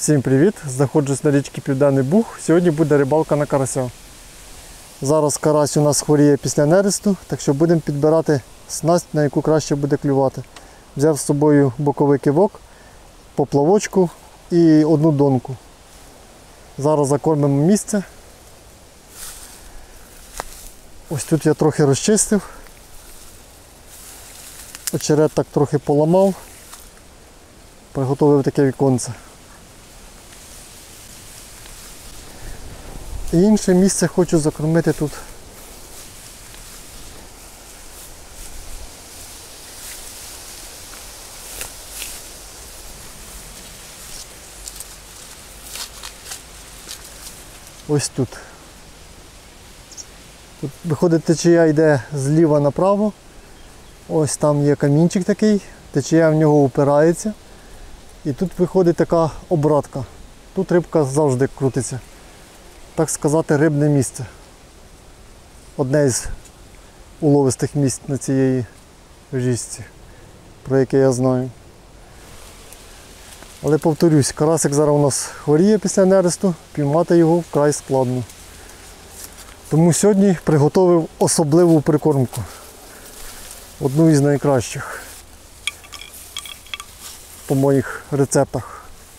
Всім привіт! Знаходжусь на річці Південний Буг. Сьогодні буде рибалка на карася. Зараз карась у нас хворіє після нересту, так що будемо підбирати снасть, на яку краще буде клювати. Взяв з собою боковий кивок, поплавочку і одну донку. Зараз закормимо місце. Ось тут я трохи розчистив. Очерет так трохи поламав. Приготовив таке віконце. І інше місце хочу закормити тут. Ось тут. Тут виходить, течія йде зліва направо. Ось там є камінчик такий, течія в нього упирається. І тут виходить така обратка. Тут рибка завжди крутиться. Так сказати, рибне місце. Одне із уловистих місць на цій річці, про яке я знаю. Але повторюсь, карасик зараз у нас хворіє після нересту, піймати його вкрай складно. Тому сьогодні приготовив особливу прикормку. Одну із найкращих по моїх рецептах.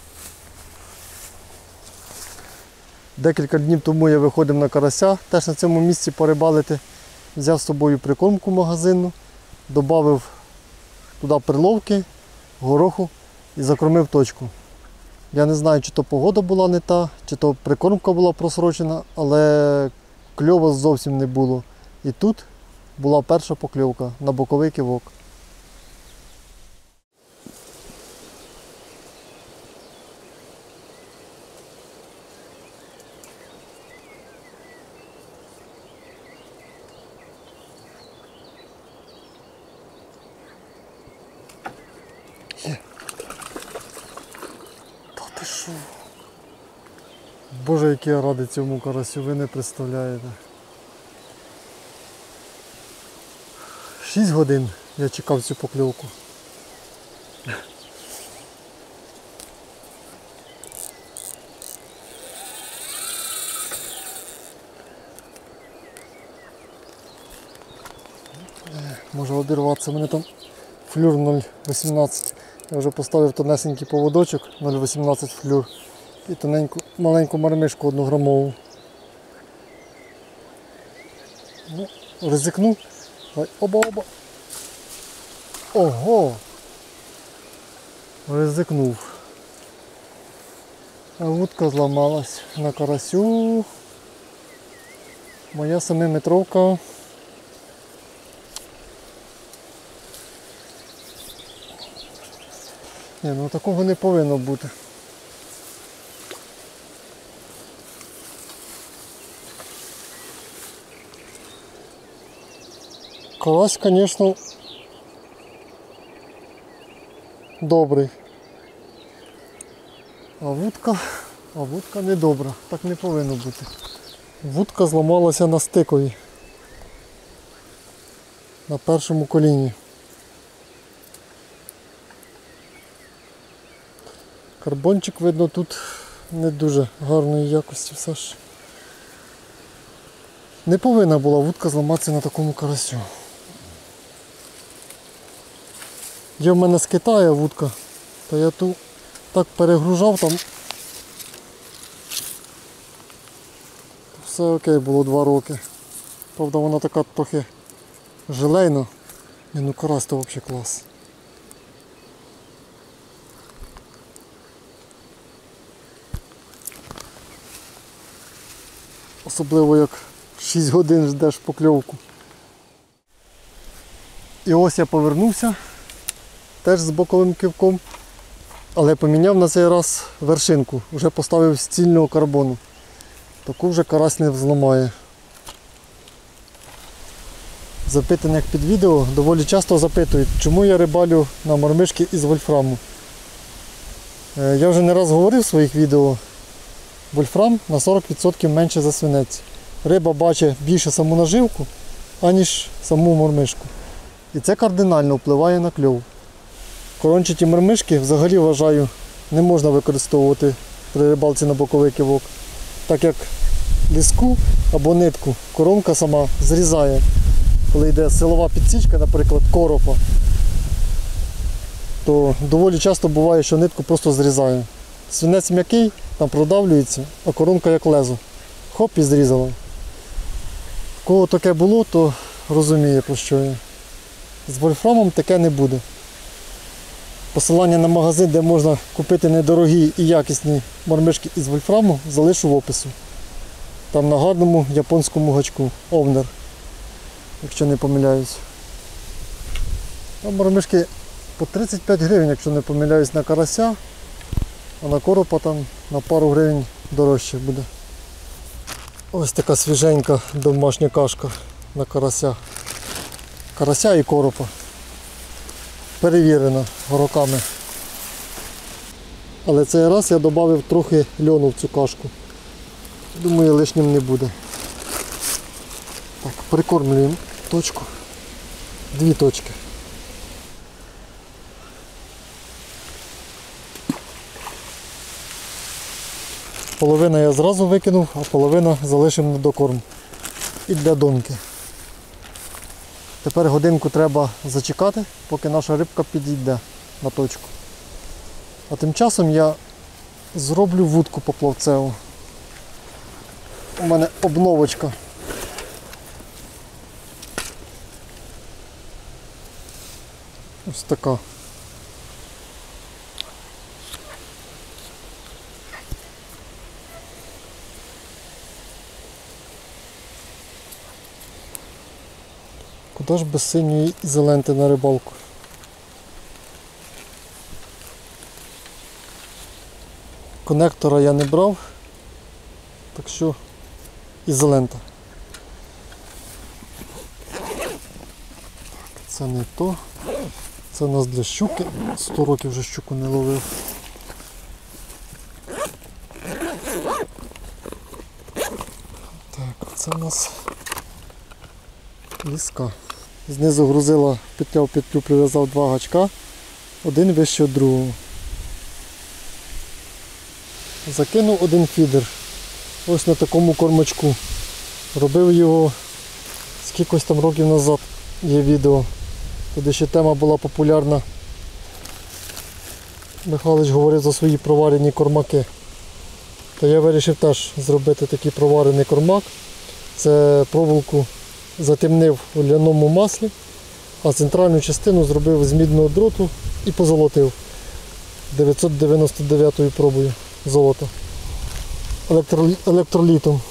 Декілька днів тому я виходив на карася, теж на цьому місці порибалити. Взяв з собою прикормку магазинну, додав туди перловки, гороху і закормив точку. Я не знаю, чи то погода була не та, чи то прикормка була просрочена, але кльова зовсім не було. І тут була перша покльовка на боковий кивок. Ти що? Боже, який я радий цьому карасю, ви не представляєте. 6 годин я чекав цю покльовку. Може обірватися, у мене там флюр 0,18. Я вже поставив тонесенький поводочок 0,18 флюр і тоненьку, маленьку мармишку 1 грамову. Ну, ризикну. Оба-оба. Ого! Ризикнув. А вудка зламалась на карасю. Моя 7-метровка. Ні, ну такого не повинно бути. Карась, звісно, добрий. А вудка не добра. Так не повинно бути. Вудка зламалася на стикові. На першому коліні. Карбончик, видно, тут не дуже гарної якості все ж. Не повинна була вудка зламатися на такому карасю. Є в мене з Китаю вудка, то я ту так перегружав там. Все окей, було 2 роки. Правда, вона така трохи желейна. Ну карась то взагалі клас. Особливо як 6 годин ждеш покльовку. І ось я повернувся, теж з боковим кивком, але поміняв на цей раз вершинку, вже поставив з цільного карбону. Таку вже карась не зламає. В запитаннях під відео доволі часто запитують, чому я рибалю на мармишки із вольфраму. Я вже не раз говорив в своїх відео, вольфрам на 40% менше за свинець. Риба бачить більше саму наживку, аніж саму мормишку. І це кардинально впливає на кльов. Корончаті мормишки взагалі, вважаю, не можна використовувати при рибалці на боковий кивок. Так як ліску або нитку коромка сама зрізає, коли йде силова підсічка, наприклад, коропа, то доволі часто буває, що нитку просто зрізає. Свинець м'який, там продавлюється, а коромка як лезо. Хоп, і зрізала. У кого таке було, то розуміє, про що я. З вольфрамом таке не буде. Посилання на магазин, де можна купити недорогі і якісні мармишки із вольфраму, залишу в опису. Там на гарному японському гачку, Овнер, якщо не помиляюсь. Там мармишки по 35 гривень, якщо не помиляюсь, на карася, а на коропа там на пару гривень дорожче буде. Ось така свіженька домашня кашка на карася. Карася і коропа. Перевірена роками. Але цей раз я додав трохи льону в цю кашку. Думаю, лишнім не буде. Так, прикормлюємо точку. 2 точки. Половину я зразу викинув, а половину залишимо на докорм. І для доньки. Тепер годинку треба зачекати, поки наша рибка підійде на точку. А тим часом я зроблю вудку поплавцеву. У мене обновочка. Ось така. Куди ж без синьої ізоленти на рибалку? Конектора я не брав, так що ізолента. Це не то. Це у нас для щуки. 100 років вже щуку не ловив. Так, це у нас ліска. Знизу грузила, петля в петлю прив'язав 2 гачка, один вище від другого. Закинув один фідер. Ось на такому кормачку. Робив його скількось там років назад, є відео. Тоді ще тема була популярна. Михайлович говорив за свої проварені кормаки. То я вирішив теж зробити такий проварений кормак. Це проволоку затемнив у ляному маслі, а центральну частину зробив з мідного дроту і позолотив 999 пробою золота електролітом.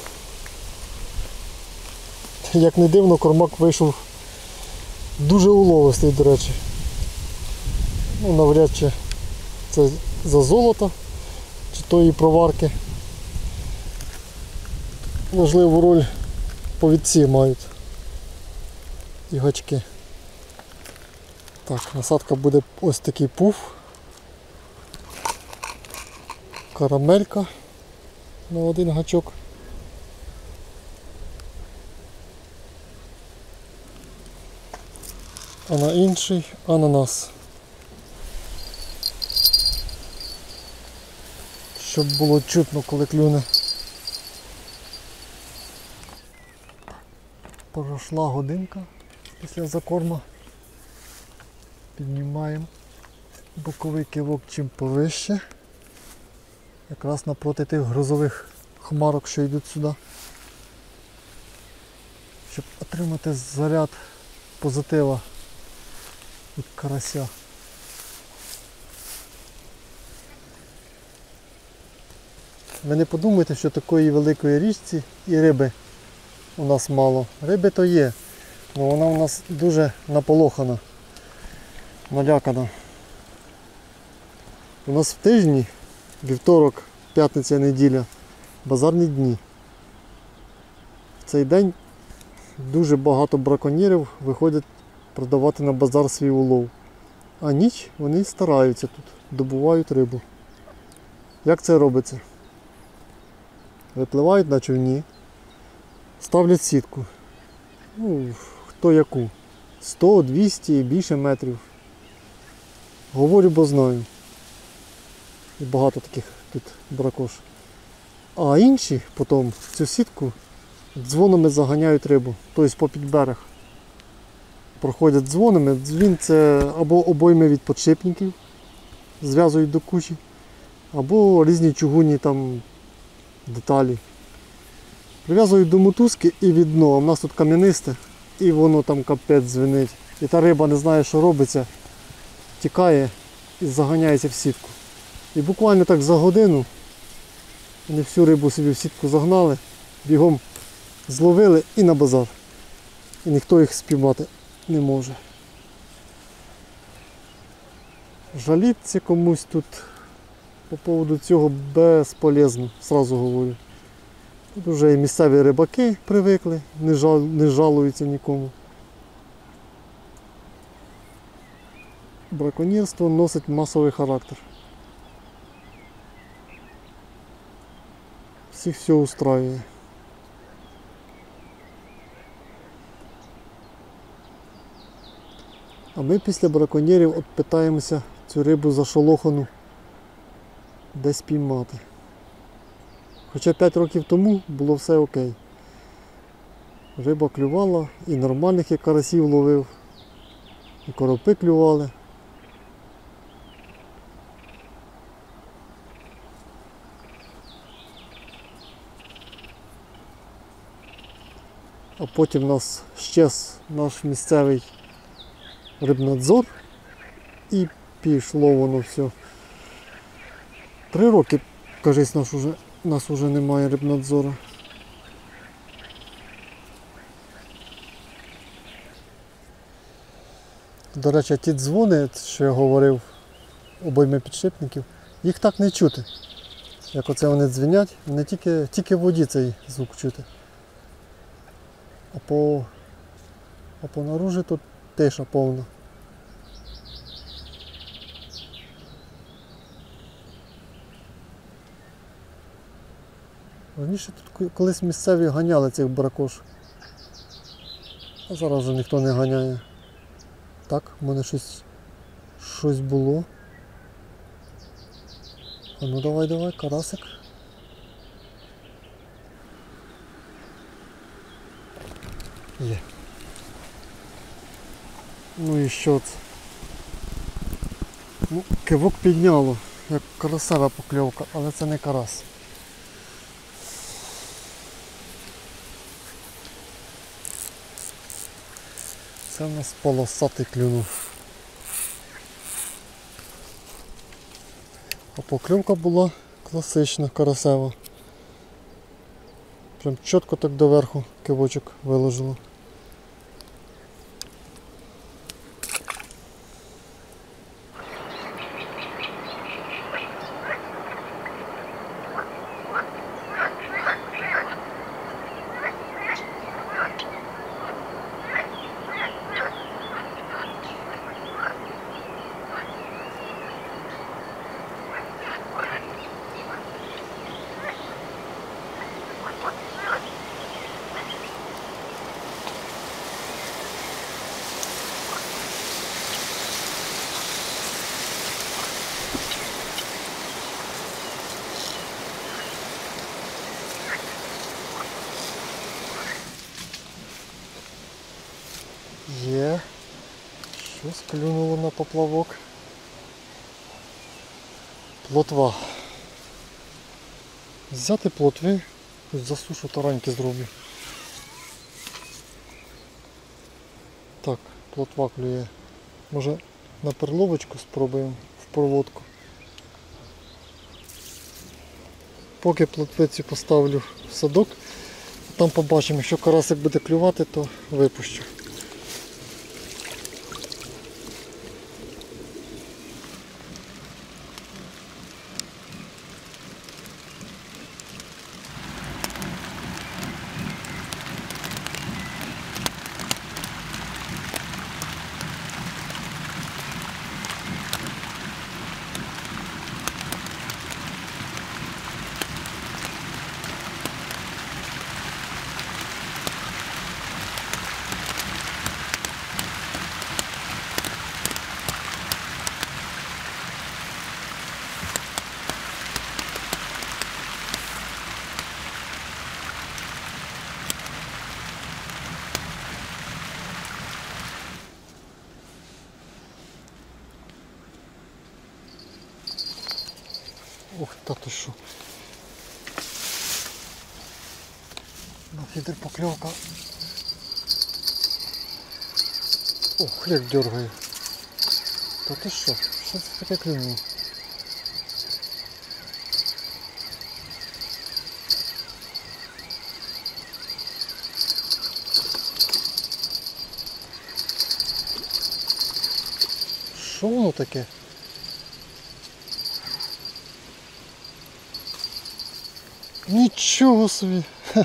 Як не дивно, кормак вийшов дуже уловистий, до речі. Ну, навряд чи це за золото чи тої проварки. Важливу роль повідці мають і гачки. Так, насадка буде ось такий пуф. Карамелька на один гачок. А на інший ананас. Щоб було чутно, коли клюне. Пройшла годинка після закорму. Піднімаємо боковий кивок чим повище. Якраз напроти тих грозових хмарок, що йдуть сюди. Щоб отримати заряд позитива від карася. Ви не подумайте, що такої великої річці і риби у нас мало. Риби то є, але вона у нас дуже наполохана, налякана. У нас в тижні, вівторок, п'ятниця, неділя, базарні дні. В цей день дуже багато браконьєрів виходять продавати на базар свій улов. А ніч вони стараються тут, добувають рибу. Як це робиться? Випливають на човні, ставлять сітку. Ну, хто яку. 100, 200 і більше метрів. Говорю, бо знаю. І багато таких тут бракош. А інші потім в цю сітку дзвонами заганяють рибу, тобто попід берег. Проходять дзвонами, дзвін це або обойми від підшипників, зв'язують до кучі, або різні чугунні там деталі. Прив'язують до мотузки і від дна. У нас тут кам'янисте, і воно там капець дзвенить. І та риба не знає, що робиться, тікає і заганяється в сітку. І буквально так за годину вони всю рибу собі в сітку загнали, бігом зловили і на базар. І ніхто їх спіймати не може. Жалітися комусь тут по поводу цього безполезно, зразу говорю. Тут вже і місцеві рибаки привикли, не жалуються нікому. Браконьєрство носить масовий характер. Всіх все устраює. А ми після браконьєрів от питаємося цю рибу зашолохану десь піймати. Хоча 5 років тому було все окей. Риба клювала, і нормальних я карасів ловив, і коропи клювали. А потім нас щез наш місцевий рибнадзор і пішло воно все. 3 роки, кажись, нас уже немає рибнадзору. До речі, ті дзвони, що я говорив, обойми підшипників, їх так не чути. Як оце вони дзвенять, не тільки в воді цей звук чути. А по наружі тут тиша повна. Раніше тут колись місцеві ганяли цих бракош. А зараз вже ніхто не ганяє. Так, в мене щось було. А ну давай, карасик. Є. Ну і що це? Ну, кивок підняло, як карасева покльовка, але це не карась. Це в нас полосатий клюнув. А покльовка була класична, карасева. Прям чітко так доверху кивочок виложило. Є. Щось клюнуло на поплавок. Плотва. Взяти плотви, хоч засушу тараньки зроблю. Так, плотва клює. Може на перловочку спробуємо в проводку. Поки плотвицю поставлю в садок, там побачимо, якщо карасик буде клювати, то випущу. Ох, та ти що. На фідер покльовка. Ох, як дергає. Та ти що? Що це таке клюнуло? Що воно таке? Нічого собі! Ха.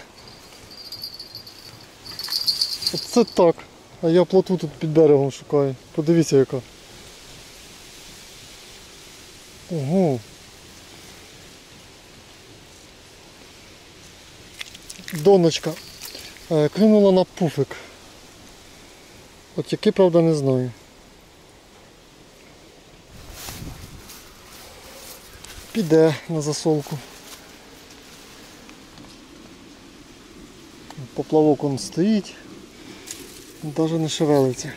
Оце так. А я плотву тут під берегом шукаю. Подивіться яка. Ого. Доночка. Клюнула на пуфик. От який, правда, не знаю. Піде на засолку. Поплавок он стоїть. Навіть не шевелиться.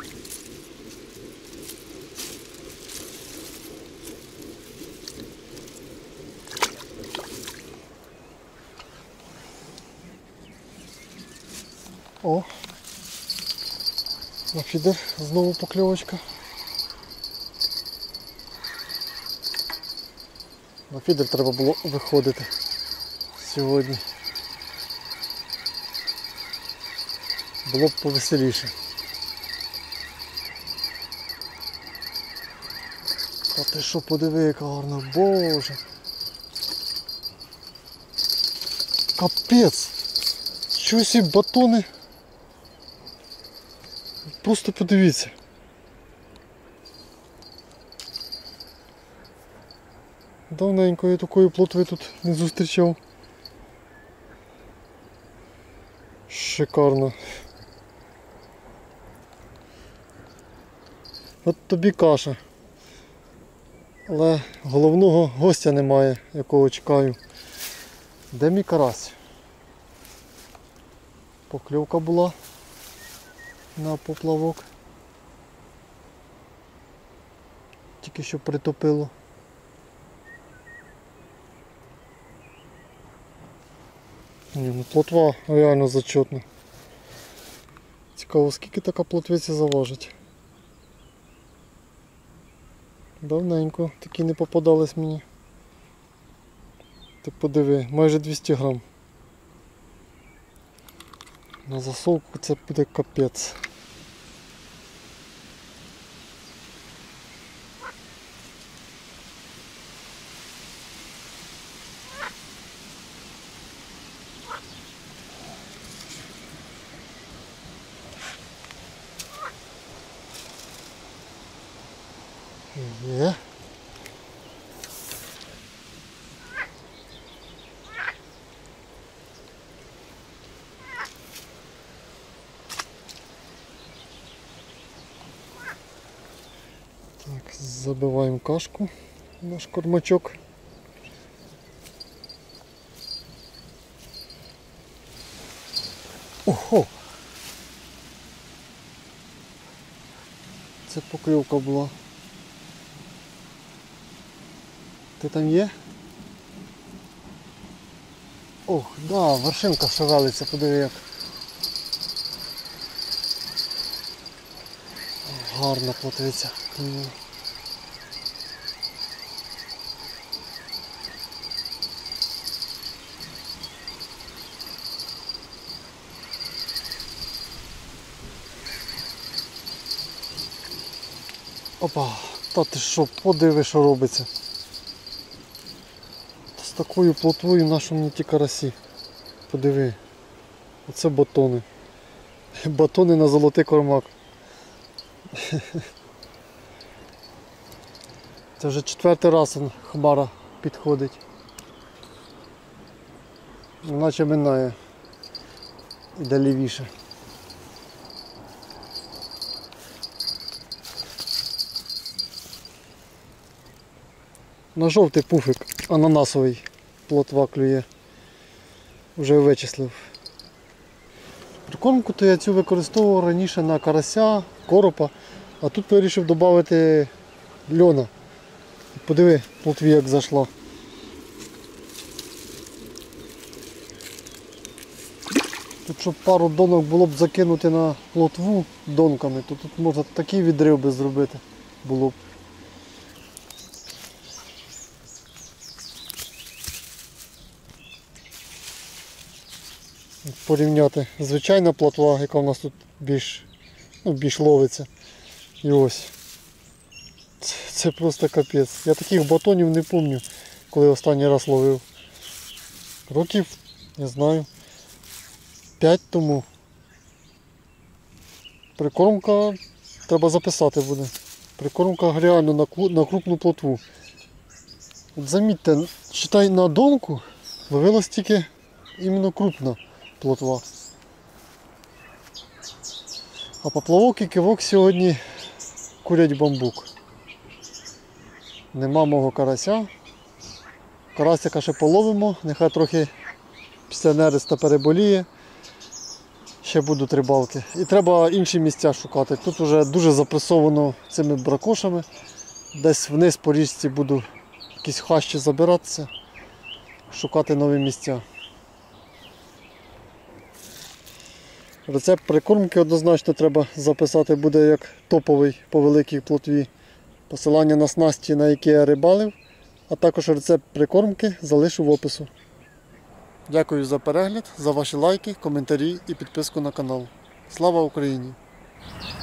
О! На фідер знову покльовочка. На фідер треба було виходити сьогодні. Було б повеселіше. А ти що, подиви, яка гарна, боже. Капець. Щось і батони. Просто подивіться. Давненько я такої плотви тут не зустрічав. Шикарно. От тобі каша. Але головного гостя немає, якого чекаю. Де мій карась? Покльовка була на поплавок. Тільки що притопило. Ні, ну плотва реально зачетна. Цікаво, скільки така плотвиця заважить. Давненько такі не попадались мені. Ти подиви, майже 200 грам. На засолку це буде капець. Є. Так, забиваємо кашку, наш кормачок. Ого! Це покльовка була. Ти там є? Ох, да, вершинка шевелиться, подиви як. Гарна плотвиця. Опа, та ти що, подиви, що робиться. З такою плотвою нащо мені ті карасі. Подиви. Оце батони. Батони на золотий кормак. Це вже 4-й раз хмара підходить. Наче минає. Іде лівіше. На жовтий пуфик, ананасовий, плотва клює. Вже вичислив. Прикормку то я цю використовував раніше на карася, коропа, а тут вирішив додати льона. Подиви, плотві як зайшла. Тут щоб пару донок було б закинути на плотву донками, то тут можна такий відрив би зробити було б. Порівняти звичайна плотва, яка у нас тут більш ловиться. І ось. Це просто капець. Я таких батонів не пам'ятаю, коли останній раз ловив. Років, не знаю, 5 тому. Прикормка треба записати буде. Прикормка реально на крупну плотву. От замітьте, читай на донку, ловилась тільки іменно крупна плотва. А поплавок і кивок сьогодні курять бамбук. Нема мого карася. Карасика ще половимо, нехай трохи після нереста переболіє. Ще будуть рибалки. І треба інші місця шукати. Тут вже дуже запресовано цими бракошами. Десь вниз по річці буду якісь хащі забиратися, шукати нові місця. Рецепт прикормки однозначно треба записати буде як топовий по великій плотві. Посилання на снасті, на які я рибалив, а також рецепт прикормки залишу в опису. Дякую за перегляд, за ваші лайки, коментарі і підписку на канал. Слава Україні!